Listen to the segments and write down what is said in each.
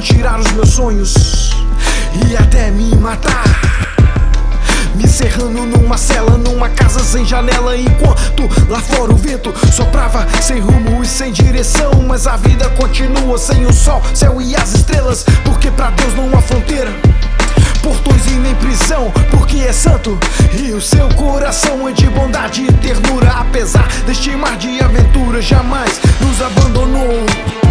tirar os meus sonhos e até me matar, me encerrando numa cela, numa casa sem janela, enquanto lá fora o vento soprava sem rumo e sem direção. Mas a vida continua sem o sol, céu e as estrelas, porque pra Deus não há fronteira, portões e nem prisão, porque é santo e o seu coração é de bondade e ternura. Apesar deste mar de aventura, jamais nos abandonou.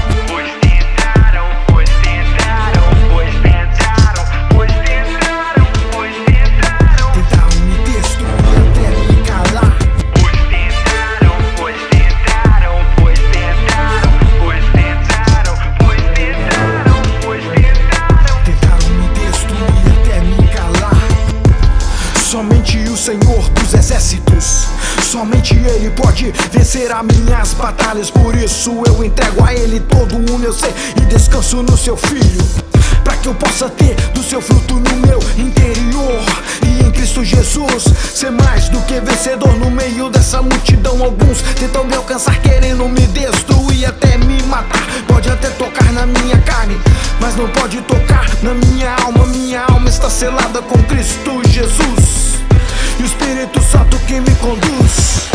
Somente o Senhor dos exércitos, somente Ele pode vencer as minhas batalhas. Por isso eu entrego a Ele todo o meu ser e descanso no seu Filho, pra que eu possa ter do seu fruto no meu interior. E em Cristo Jesus ser mais do que vencedor. No meio dessa multidão alguns tentam me alcançar, querendo me destruir, até me matar. Pode até tocar na minha carne, mas não pode tocar na minha alma. Minha alma está selada com Cristo Jesus e o Espírito Santo que me conduz.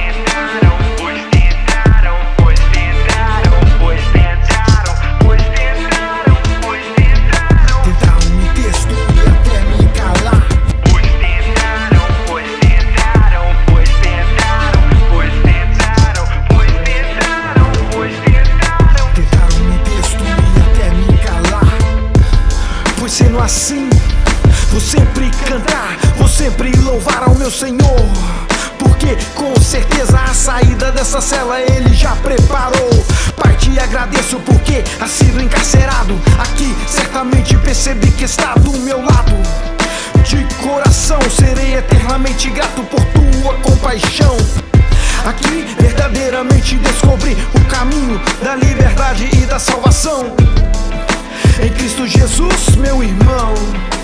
Tentaram me destruir até me calar. Tentaram me destruir até me calar. Pois sendo assim, vou sempre cantar, vou sempre louvar ao meu Senhor, porque com certeza a saída dessa cela Ele já preparou. Pai, te agradeço porque has sido encarcerado aqui, certamente percebi que está do meu lado. De coração serei eternamente grato por tua compaixão. Aqui verdadeiramente descobri o caminho da liberdade e da salvação. Em Cristo Jesus, meu irmão.